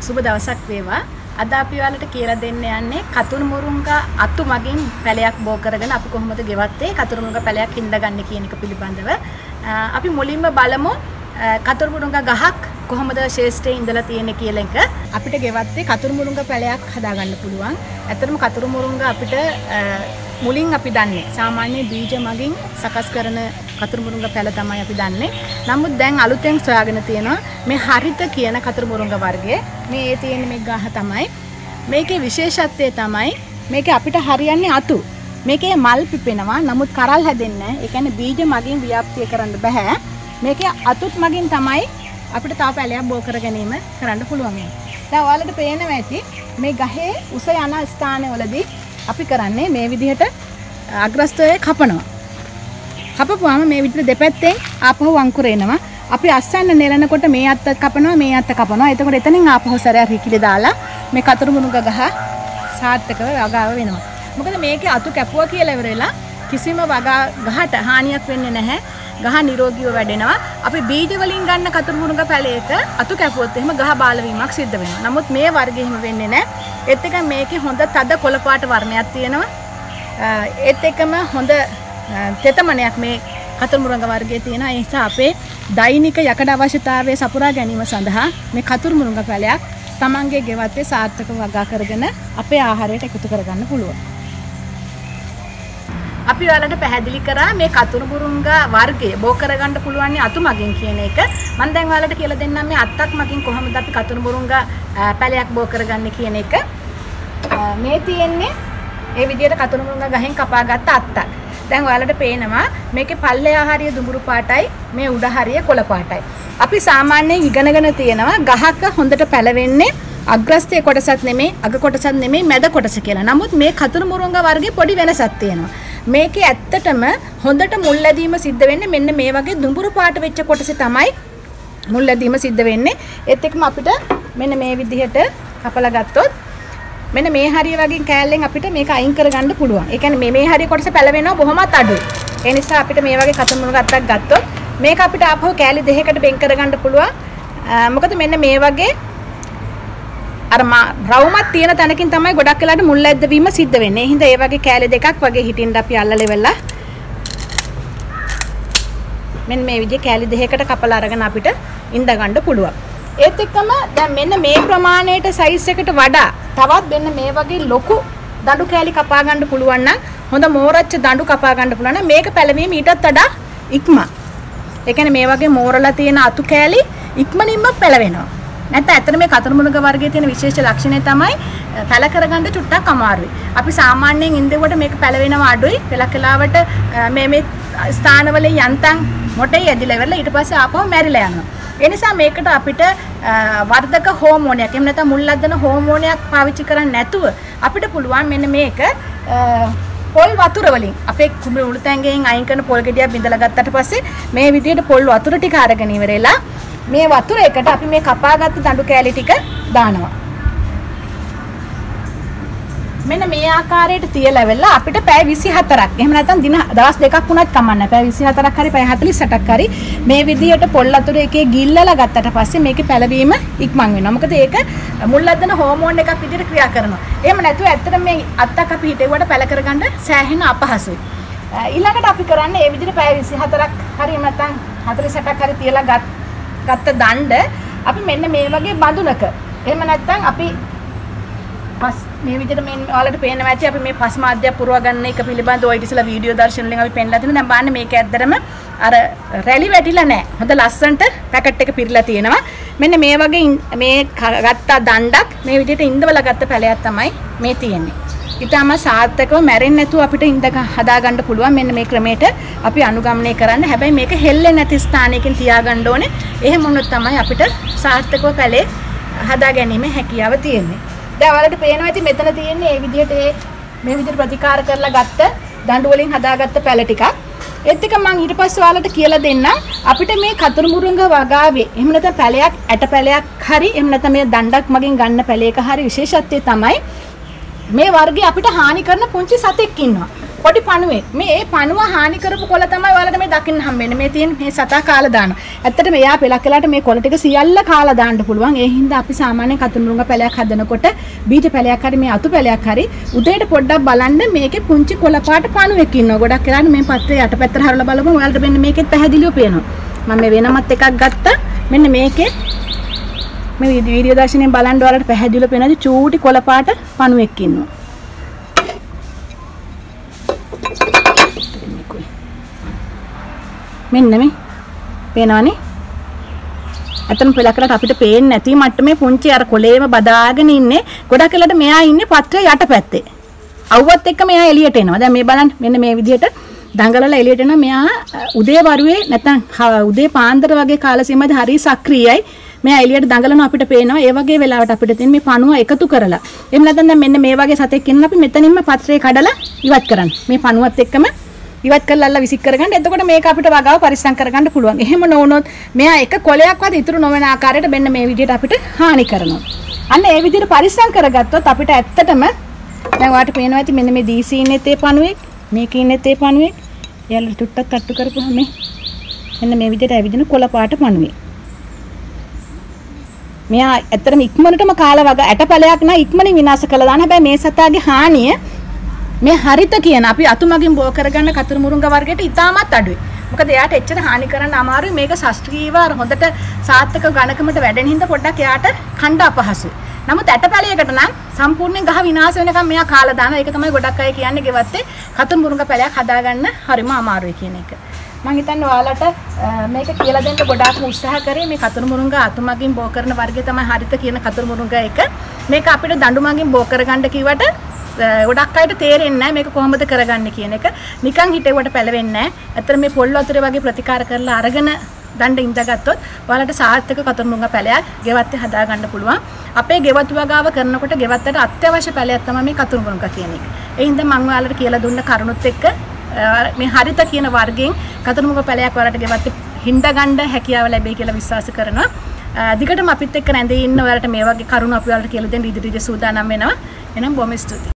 සුබ දවසක් වේවා. අද අපි ඔයාලට කියලා දෙන්න යන්නේ කතුරුමුරුංගා අතු මගින් පැලයක් බෝ කරගෙන අපි කොහොමද ගෙවත්තේ කතුරුමුරුංගා පැලයක් හින්දාගන්නේ කියන එක පිළිබඳව. අපි මුලින්ම බලමු කතුරුමුරුංගා ගහක් කොහොමද ශේෂ්ඨයේ ඉඳලා තියෙන්නේ කියලා එක. අපිට ගෙවත්තේ කතුරුමුරුංගා පැලයක් හදාගන්න පුළුවන්. ඇත්තටම කතුරුමුරුංගා අපිට මුලින් අපි දන්නේ සාමාන්‍ය බීජ මගින් සකස් කරන කතුරුමුරුංගා පැල තමයි අපි දන්නේ. නමුත් දැන් අලුතෙන් සොයාගෙන තියෙනවා මේ හරිත කියන කතුරුමුරුංගා වර්ගය. මේ තියෙන මේ ගහ තමයි. මේකේ විශේෂත්වය තමයි මේකේ අපිට හරියන්නේ අතු. මේකේ මල් පිපෙනවා. නමුත් කරල් හැදෙන්නේ නැහැ. ඒ කියන්නේ බීජ මගින් ව්‍යාප්තිය කරන්න බෑ. මේකේ අතුත් මගින් තමයි අපිට තව පැලයක් බෝ කර ගැනීම කරන්න පුළුවන්. දැන් ඔයාලට පේනවා ඇති මේ ගහේ උස යන ස්ථානවලදී අපි කරන්නේ මේ විදිහට අග්‍රස්තය කපනවා. කපපුවාම මේ විදිහට දෙපැත්තෙන් ආපහු අංකුර එනවා. අපි අස්සන්න නෙලනකොට මේ අත්ත කපනවා මේ අත්ත කපනවා. එතකොට එතනින් ආපහු සැරයක් රිකිලි දාලා මේ කතුරුමුරුංගා ගහ සාර්ථකව වගාව වෙනවා. මොකද මේකේ අතු කැපුවා කියලා ඉවරලා කිසිම ගහට හානියක් වෙන්නේ නැහැ. ගහ නිරෝගීව වැඩෙනවා. අපි බීජ වලින් ගන්න කතුරුමුරුංගා පැලයක අතු කැපුවොත් එහෙම ගහ බාල වීමක් සිද්ධ වෙනවා. නමුත් මේ වර්ගය එහෙම වෙන්නේ නැහැ. ඒත් එක මේකේ හොඳ තද කොළ පාට වර්ණයක් තියෙනවා. ඒත් එකම හොඳ තෙතමනයක් මේ කතුරුමුරුංගා වර්ගයේ තියෙනවා. ඒ නිසා අපේ දෛනික යකඩ අවශ්‍යතාවය සපුරා ගැනීම සඳහා මේ කතුරුමුරුංගා පැලයක් තමන්ගේ ගෙවත්තේ සාර්ථකව වගා කරගෙන අපේ ආහාරයට එකතු කරගන්න පුළුවන්. අපි ඔයාලට පැහැදිලි කරා මේ කතුරුමුරුංගා වර්ගය බෝ කරගන්න පුළුවන් අතු මගින් කියන එක. මම දැන් ඔයාලට කියලා දෙන්නම් මේ අත්තක් මගින් කොහොමද අපි කතුරුමුරුංගා පැලයක් බෝ කරගන්නේ කියන එක. මේ තියෙන්නේ ඒ විදිහට කතුරුමුරුංගා ගහෙන් කපාගත්ත අත්තක්. දැන් ඔයාලට පේනවා මේකේ පල්ලෙහා හරිය දුඹුරු පාටයි මේ උඩ හරිය කොළ පාටයි. අපි සාමාන්‍යයෙන් ඉගෙනගෙන තියෙනවා ගහක හොඳට පැලවෙන්නේ අග්‍රස්තයේ කොටසක් නෙමෙයි අග කොටසක් නෙමෙයි මැද කොටස කියලා. නමුත් මේ කතුරුමුරුංගා වර්ගයේ පොඩි වෙනසක් තියෙනවා. මේකේ ඇත්තටම හොඳට මුල් ලැබීම සිද්ධ වෙන්නේ මෙන්න මේ වගේ දුඹුරු පාට වෙච්ච කොටසේ තමයි මුල් ලැබීම සිද්ධ වෙන්නේ. ඒත් එක්කම අපිට මෙන්න මේ විදිහට කපලා ගත්තොත් මෙන්න මේ හරිය වගේ කෑල්ලෙන් අපිට මේක අයින් කරගන්න පුළුවන්. ඒ කියන්නේ මේ හරිය කොටස පැලවෙනවා බොහොමත් අඩුයි. ඒ නිසා අපිට මේ වගේ කතුරුමුරුංගා අත්තක් ගත්තොත් මේක අපිට ආපහු කෑලි දෙකකට බෙන් කරගන්න පුළුවන්. මොකද මෙන්න මේ වගේ අර රවුමක් තියෙන තැනකින් තමයි ගොඩක් වෙලාට මුල් ඇද්දවීම සිද්ධ වෙන්නේ. ඒ හින්දා ඒ වගේ කෑලි දෙකක් වගේ හිටින්න අපි අල්ලලා වෙලා මෙන්න මේ විදිහේ කෑලි දෙකකට කපලා අරගෙන අපිට ඉඳ ගන්න පුළුවන්. ඒත් එක්කම දැන් මෙන්න මේ ප්‍රමාණයට සයිස් එකට වඩා තවත් මෙන්න මේ වගේ ලොකු දඬු කෑලි කපා ගන්න පුළුවන් නම් හොඳ මෝරච්ච දඬු කපා ගන්න පුළුවන් නම් මේක පැලවීම ඊටත් වඩා ඉක්මන. ඒ කියන්නේ මේ වගේ මෝරලා තියෙන අතු කෑලි ඉක්මනින්ම පැලවෙනවා. නැත්නම් ඇත්තට මේ කතුරුමුරුංගා වර්ගයේ තියෙන විශේෂ ලක්ෂණය තමයි පැල කරගන්න චුට්ටක් අමාරුයි. අපි සාමාන්‍යයෙන් ඉන්දෙවට මේක පැලවෙනවා අඩුයි. පෙලක් කාලවට මේ ස්ථානවල යන්තම් මොටේ ඇදිලා ඉවරලා ඊට පස්සේ ආපහු මැරිලා යනවා. ඒ නිසා මේකට අපිට වර්ධක හෝමෝනයක් එහෙම නැත්නම් මුල් ලද්දන හෝමෝනයක් පාවිච්චි කරන්නේ නැතුව අපිට පුළුවන් මෙන්න මේක පොල් වතුර වලින් අපේ කුඹුර උළුතැංගෙන් අයින් කරන පොල් ගෙඩියක් බිඳලා ගත්තට පස්සේ මේ විදිහට පොල් වතුර ටික අරගෙන ඉවරලා මේ වතුර එකට අපි මේ කපාගත්ත දඬු කෑලි ටික දානවා. මෙන්න මේ ආකාරයට තියලා වෙලා අපිට පැය 24ක් එහෙම නැත්නම් දවස් දෙකක් වුණත් කමන්නේ. පැය 24ක් හරි පැය 48ක් හරි මේ විදිහට පොල් වතුර එකේ ගිල්ලලා ගත්තට පස්සේ මේකේ පැලවීම ඉක්මන් වෙනවා. මොකද ඒක මුල් ලද්දන හෝමෝන් එකක් විදිහට ක්‍රියා කරනවා. එහෙම නැතුව ඇත්තටම මේ අත්තක් අපි හිටෙව්වට පැල කරගන්න සෑහෙන අපහසුයි. ඊළඟට අපි කරන්නේ මේ විදිහට පැය 24ක් හරි එහෙම නැත්නම් 48ක් හරි තියලා ගත්ත දණ්ඩ අපි මෙන්න මේ වගේ බඳුනක එහෙම නැත්නම් අපි පස් මේ විදිහට මේ ඔයාලට පේනවා ඇති අපි මේ පස් මාධ්‍ය පුරව ගන්න එක පිළිබඳව ඔය ඉතිසලා වීඩියෝ දර්ශන වලින් අපි පෙන්නලා තියෙනවා. දැන් බලන්න මේක ඇත්තටම අර රැලි වැටිලා නැහැ. හොඳ ලස්සනට පැකට් එක පිරලා තියෙනවා. මෙන්න මේ වගේ මේ ගත්ත දණ්ඩක් මේ විදිහට ඉඳවලා ගත්ත පැලයක් තමයි මේ තියෙන්නේ. ඊටම සාර්ථකව මැරෙන්නේ නැතුව අපිට ඉඳ හදා ගන්න පුළුවන්. මෙන්න මේ ක්‍රමයට අපි අනුගමනය කරන්න. හැබැයි මේක හෙල්ලෙන්නේ නැති ස්ථානයකින් තියාගන්න ඕනේ. එහෙම වුණොත් තමයි අපිට සාර්ථකව පැලේ හදා ගැනීම හැකියාව තියෙන්නේ. දැන් ඔයාලට පේනවා ඇති මෙතන තියෙන්නේ මේ විදිහට මේ විදිහට ප්‍රතිකාර කරලා ගත්ත දඬු වලින් හදාගත්ත පැල ටිකක්. ඒත් එක මම ඊට පස්සේ ඔයාලට කියලා දෙන්නම් අපිට මේ කතුරුමුරුංගා වගාවේ එහෙම නැත්නම් පැලයක් ඇට පැලයක් හරි එහෙම නැත්නම් මේ දණ්ඩක් මගින් ගන්න පැලයක හරි විශේෂත්වය තමයි මේ වර්ගයේ අපිට හානි කරන පුංචි සතෙක් ඉන්නවා. පොඩි පණුවේ. මේ පණුව හානි කරපු කොළ තමයි ඔයාලට මේ දකින්න හම්බෙන්නේ. මේ තියෙන මේ සතා කාලා දානවා. ඇත්තට මෙයා පෙලක් කළාට මේ කොළ ටික සියල්ල කාලා දාන්න පුළුවන්. ඒ හින්දා අපි සාමාන්‍යයෙන් කතුරුමුරුංගා පැලයක් හදනකොට බීජ පැලයක් හරි මේ අතු පැලයක් හරි උදේට පොඩ්ඩක් බලන්න මේකේ පුංචි කොළ පාට පණුවෙක් ඉන්නවා. ගොඩක් වෙලාවට මේ පත්‍රේ යටපැත්තට හරවලා බලමු. ඔයාලට මෙන්න මේකෙත් පැහැදිලිව පේනවා. මම මේ වෙනමත් එකක් ගත්තා. මෙන්න මේකේ මේ වීඩියෝ දර්ශනයෙන් බලන්න ඔයාලට පැහැදිලිව පේනවා චූටි කොළ පාට පණුවෙක් ඉන්නවා. මෙන්න මේ පේනවනේ. අතන පෙලකලට අපිට පේන්නේ නැති මට්ටමේ පුංචි අර කොලේම බදාගෙන ඉන්නේ. ගොඩක් වෙලාට මෙයා ඉන්නේ පත්‍රය යටපැත්තේ. අවුවත් එක්ක මෙයා එළියට එනවා. දැන් මේ බලන්න මෙන්න මේ විදිහට දඟලලා එළියට එනවා. මෙයා උදේ වරුවේ නැත්නම් උදේ පාන්දර වගේ කාල සීමාවේදී හරි සක්‍රීයයි. මෙයා එළියට දඟලන අපිට පේනවා. ඒ වගේ වෙලාවට අපිට තියෙන මේ පණුව එකතු කරලා. එහෙම නැත්නම් දැන් මෙන්න මේ වගේ සතෙක් ඉන්න අපි මෙතනින්ම පත්‍රේ කඩලා ඉවත් කරන්න. මේ පණුවත් එක්කම ඉවත් කරලා අල්ල විසික් කරගන්න. එතකොට මේක අපිට වගාව පරිස්සම් කරගන්න පුළුවන්. එහෙම නොවුනොත් මෙයා එක කොලයක්වත් ඉතුරු නොවන ආකාරයට මෙන්න මේ විදිහට අපිට හානි කරනවා. අන්න ඒ විදිහට පරිස්සම් කරගත්තොත් අපිට ඇත්තටම දැන් ඔයාලට පේනවා ඇති මෙන්න මේ දීසි ඉන්නේ තේ පණුවෙක්, මේකේ ඉන්නේ තේ පණුවෙක්. එයාලා ටුට්ටක් තට්ටු කරපුවාම මෙන්න මේ විදිහට ඇවිදින කොළ පාට පණුවෙක්. මෙයා ඇත්තටම ඉක්මනටම කාලා වගා ඇටපැලයක් නා ඉක්මනින් විනාශ කළා දාන. හැබැයි මේ සතාගේ හානිය මේ හරිත කියන අපි අතුමගින් බෝ කරගන්න කතුරුමුරුංගා වර්ගයට ඉතාමත් අඩුයි. මොකද එයාට එච්චර හානි කරන්න අමාරුයි. මේක ශාස්ත්‍රීයව හොඳට සාර්ථක ගණකමට වැඩෙන හින්දා පොඩ්ඩක් එයාට කණ්ඩ අපහසුයි. නමුත් ඇටපැලයකට නම් සම්පූර්ණයෙන් ගහ විනාශ වෙනකම් මෙයා කාලා දානවා. ඒක තමයි ගොඩක් අය කියන්නේ ගෙවත්තේ කතුරුමුරුංගා පැලයක් හදාගන්න හරිම අමාරුයි කියන එක. මම හිතන්නේ ඔයාලට මේක කියලා දෙන්න ගොඩාක් උත්සාහ කරේ. මේ කතුරුමුරුංගා අතුමගින් බෝ කරන වර්ගය තමයි හරිත කියන කතුරුමුරුංගා එක. මේක අපිට දඬුමගින් බෝ කරගන්න කිව්වට ගොඩක් අයට තේරෙන්නේ නැහැ මේක කොහොමද කරගන්නේ කියන එක. නිකන් හිටෙවට පැලවෙන්නේ නැහැ. ඇත්තට මේ පොල් වතුරේ වගේ ප්‍රතිකාර කරලා අරගෙන දණ්ඩ ඉඳගත්තොත් ඔයාලට සාර්ථක කතුරුමුරුංගා පැලයක් ගෙවත්තේ හදා ගන්න පුළුවන්. අපේ ගෙවතු වගාව කරනකොට ගෙවත්තට අත්‍යවශ්‍ය පැලයක් තමයි මේ කතුරුමුරුංගා කියන එක. ඒ හින්දා මම ඔයාලට කියලා දුන්න කරුණුත් එක්ක මේ හරිත කියන වර්ගයෙන් කතුරුමුරුංගා පැලයක් ඔයාලට ගෙවත්තේ හිඳ ගන්න හැකියාව ලැබෙයි කියලා විශ්වාස කරනවා. දිගටම අපිත් එක්ක රැඳී ඉන්න ඔයාලට මේ වගේ කරුණු අපි ඔයාලට කියලා දෙන්න ඉදිරියට සූදානම් වෙනවා. එහෙනම් බොහොම ස්තුතියි.